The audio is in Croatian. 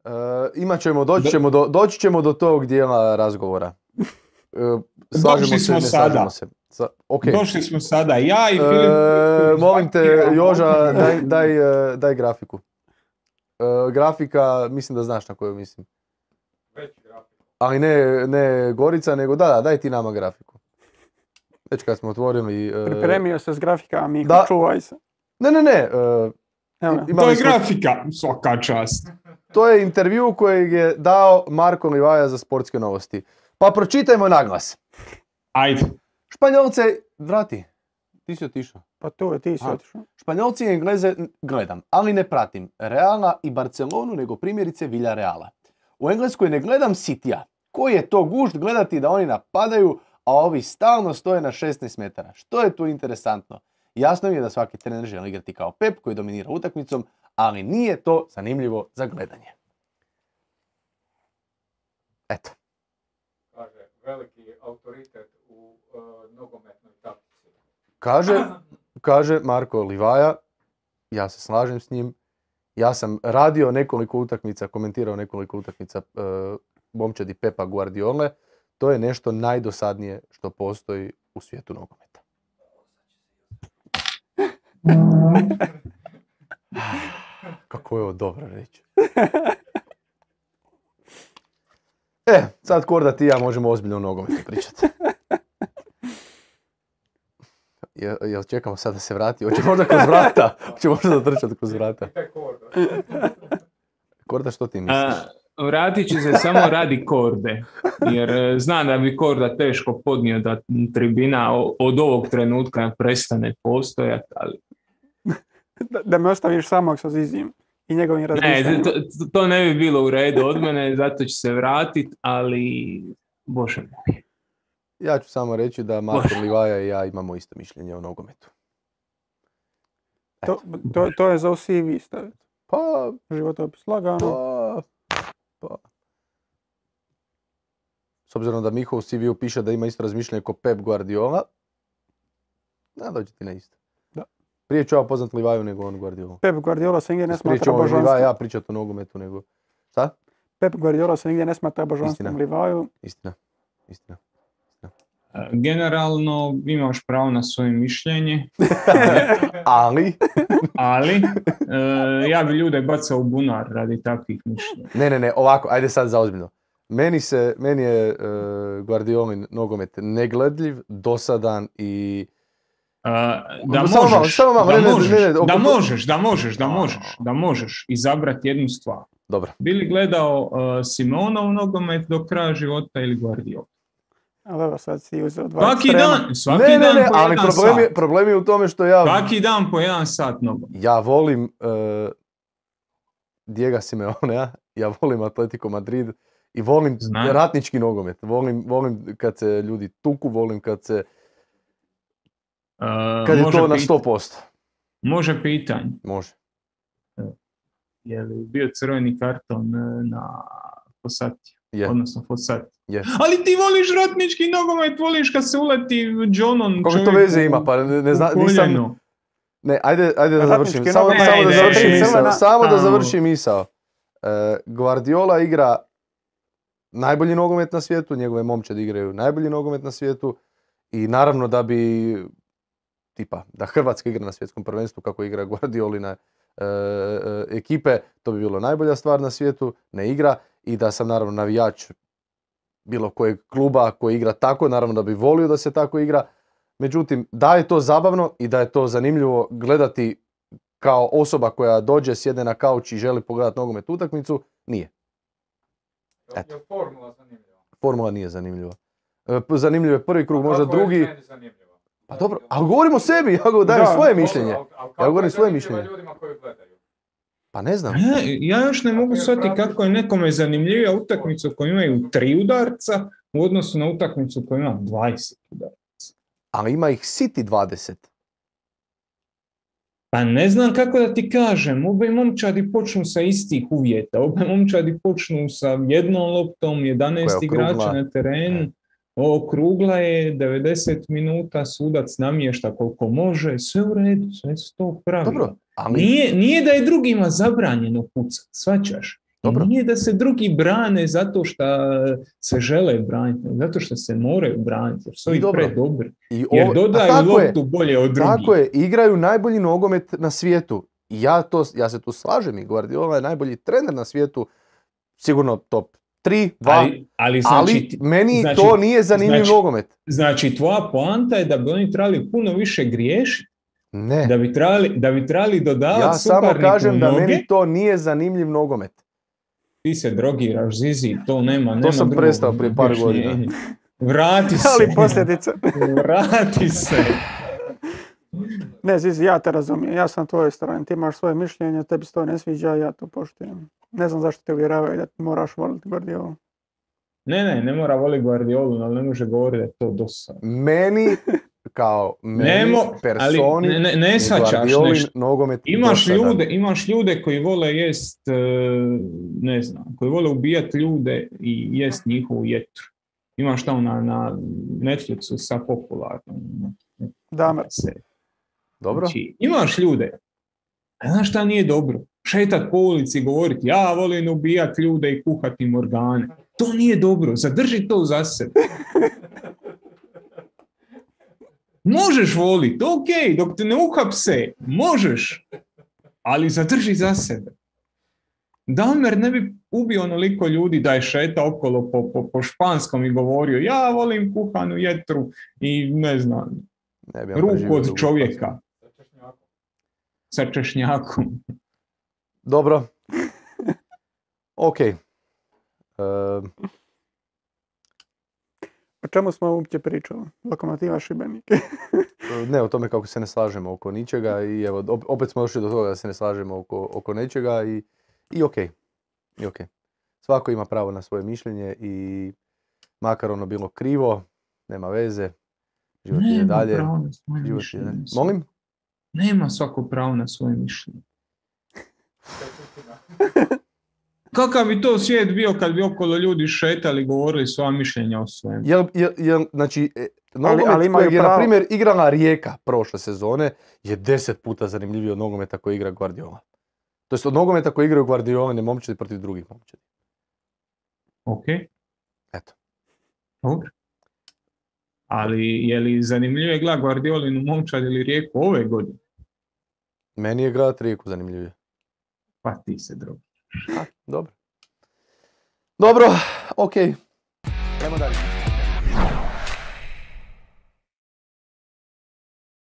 Doći ćemo do tog dijela razgovora. Došli smo sada. Okay. Došli smo sada. Ja i Filip... Molim te, Joža, daj grafiku. Grafika, mislim da znaš na koju mislim. Već grafika. Ali ne Gorica, nego daj ti nama grafiku. Već kad smo otvorili... Pripremio se s grafikama, Miho, čuvaj se. Ne. To je grafika, svaka čast. To je intervju kojeg je dao Marko Livaja za Sportske novosti. Pa pročitajmo naglas. Ajde. Španjolce, vrati. Ti si otišao. Pa to je, ti si otišao. Španjolci i Engleze gledam, ali ne pratim Reala i Barcelonu, nego primjerice Villareala. U Engleskoj ne gledam Citya. Koji je to gušt gledati da oni napadaju, a ovi stalno stoje na 16 metara. Što je tu interesantno? Jasno mi je da svaki trener želi igrati kao Pep koji dominira utakmicom, ali nije to zanimljivo za gledanje. Eto. Kaže, veliki autoritet u nogometnoj taktici. Kaže Marko Livaja, ja se slažem s njim, ja sam radio nekoliko utakmica, komentirao nekoliko utakmica momčadi Pepa Guardiole, to je nešto najdosadnije što postoji u svijetu nogometa. Kako je ovo dobro reći. Sad Korda ti i ja možemo ozbiljno o nogometu pričati. Jel čekamo sad da se vrati? Hoće možda kroz vrata? Hoće možda da trčati kroz vrata? Korda, što ti misliš? Vratit će se samo radi Korde, jer znam da bi Korda teško podnio da tribina od ovog trenutka prestane postojati, ali... Da me ostaviš samog sa Zizijem i njegovim razmišljanjem. Ne, to ne bi bilo u redu od mene, zato će se vratiti, ali... Bože moj. Ja ću samo reći da Marko Livaja i ja imamo isto mišljenje o nogometu. To je za CV staviti. Pa... Životopis, lagano. Pa... S obzirom da Miho u CV-u piše da ima isto razmišljanje kao Pep Guardiola, dođe ti na isto. Da. Prije ću ja poznat Livaju nego on Guardiola. Pep Guardiola se nigdje ne smatra božanstvom. Prije ću Livaja ja pričati o nogometu nego... Šta? Pep Guardiola se nigdje ne smatra božanstvom Livaju. Istina. Generalno imaš pravo na svoje mišljenje. Ali ja bi ljude bacao u bunar radi takvih mišljenja. Ne, ovako, ajde sad za ozbiljno. Meni je Guardiolin nogomet negledljiv, dosadan i... Da možeš izabrati jednu stvar. Dobro. Bili gledao Simonov nogomet do kraja života ili Guardiola? Ali evo sad si uzeo dva svaki ekstrema. dan po ali jedan sat. Problem je u tome što ja... Svaki dan po 1 sat nogomet. Ja volim Diego Simeonea, ja volim Atletico Madrid i volim ratnički nogomet. Volim kad se ljudi tuku, volim kad se... Kad je to na 100%. Može pitanje. Može. Je li bio crveni karton na Fossati? Yeah. Odnosno Fossati. Yeah. Ali ti voliš ratnički nogomet, voliš kad se uleti Johnon. Kako to veze ima? Pa ne znam, nisam... Ne, ajde da završim. Samo da završim misao. Guardiola igra najbolji nogomet na svijetu, njegove momčadi igraju najbolji nogomet na svijetu i naravno da bi da Hrvatska igra na svjetskom prvenstvu kako igra Guardiolina ekipe, to bi bilo najbolja stvar na svijetu, ne igra i da sam naravno navijač bilo kojeg kluba koji igra tako, naravno da bi volio da se tako igra. Međutim, da je to zabavno i da je to zanimljivo gledati kao osoba koja dođe, sjede na kauč i želi pogledati nogomet utakmicu, nije. Eto. Je formula zanimljiva? Formula nije zanimljiva. Zanimljiv je prvi krug, možda drugi. Pa dobro, ali govorim o sebi, ja dajem svoje mišljenje. Ja govorim svoje mišljenje. Ljudima koji gledaju? Pa ne znam. Ja još ne mogu shvatiti kako je nekome zanimljivija utakmica u kojoj imaju 3 udarca u odnosu na utakmicu u kojoj ima 20 udarca. Ali ima ih City 20. Pa ne znam kako da ti kažem, obe momčadi počnu sa istih uvjeta, obe momčadi počnu sa jednom loptom, 11 igrača na terenu, okrugla je 90 minuta, sudac namješta koliko može, sve u redu, sve su to pravila. Dobro, ali... Nije da je drugima zabranjeno pucati, shvaćaš? Dobro. Nije da se drugi brane zato što se žele braniti, zato što se moraju braniti, jer su i predobri. Jer dodaju loptu bolje od drugih. Tako je, igraju najbolji nogomet na svijetu. I ja se tu slažem i Guardiola je najbolji trener na svijetu, sigurno top 3, 2, ali meni to nije zanimljiv nogomet. Znači, tvoja poanta je da bi oni trebali puno više griješiti. Ne. Da bi trebali dodavati ja samo kažem da meni to nije zanimljiv nogomet. Ti se drogiraš, Zizi, to nema to sam prestao prije par godina. Vrati se. Ali posljedice. Vrati se. Ne, Zizi, ja te razumijem, ja sam na tvojoj strani, ti imaš svoje mišljenje, tebi se to ne sviđa, ja to poštujem. Ne znam zašto te uvjeravaju da ti moraš voliti Guardiolu. Ne mora voliti Guardiolu, ali ne može govoriti da je to dosadno. Meni personi ne svačaš nešto. Nogomet Imaš ljude koji vole jest, ne znam, koji vole ubijati ljude i jest njihovu jetru. Imaš tamo na Netflixu sa popularnom. Damer. Dobro. Znači, imaš ljude, a znaš šta nije dobro? Šetat po ulici i govoriti ja volim ubijati ljude i kuhati im organe. To nije dobro, zadrži to za sebe. Možeš voliti, ok, dok te ne uhapse, možeš, ali zadrži za sebe. Damer ne bi ubio onoliko ljudi da je šetao okolo po španskom i govorio ja volim kuhanu jetru i ne znam, ruku od čovjeka. Sa češnjakom. Dobro. Ok. O čemu smo uopće pričali? Lokomotiva Šibenik. Ne, o tome kako se ne slažemo oko ničega i evo, opet smo došli do toga da se ne slažemo oko nečega i ok. Svako ima pravo na svoje mišljenje i makar ono bilo krivo, nema veze, život ide dalje. Molim? Nema svako pravo na svoje mišljenje. Kakav bi to svijet bio kad bi okolo ljudi šetali i govorili svoja mišljenja o svemu? Znači, nogomet kojeg je, na primjer, igrala Rijeka prošle sezone je 10 puta zanimljiviji od nogometa koji igra Guardiola. To jest od nogometa koji igraju Guardiolane momčadi protiv drugih momčadi. Ok. Eto. Dobro. Ali je li zanimljivije gledati Guardiolinu momčad ili Rijeku ove godine? Meni je gledati Rijeku zanimljivije. Pa ti se drogi. Dobro. Dobro, ok. Ajmo dalje.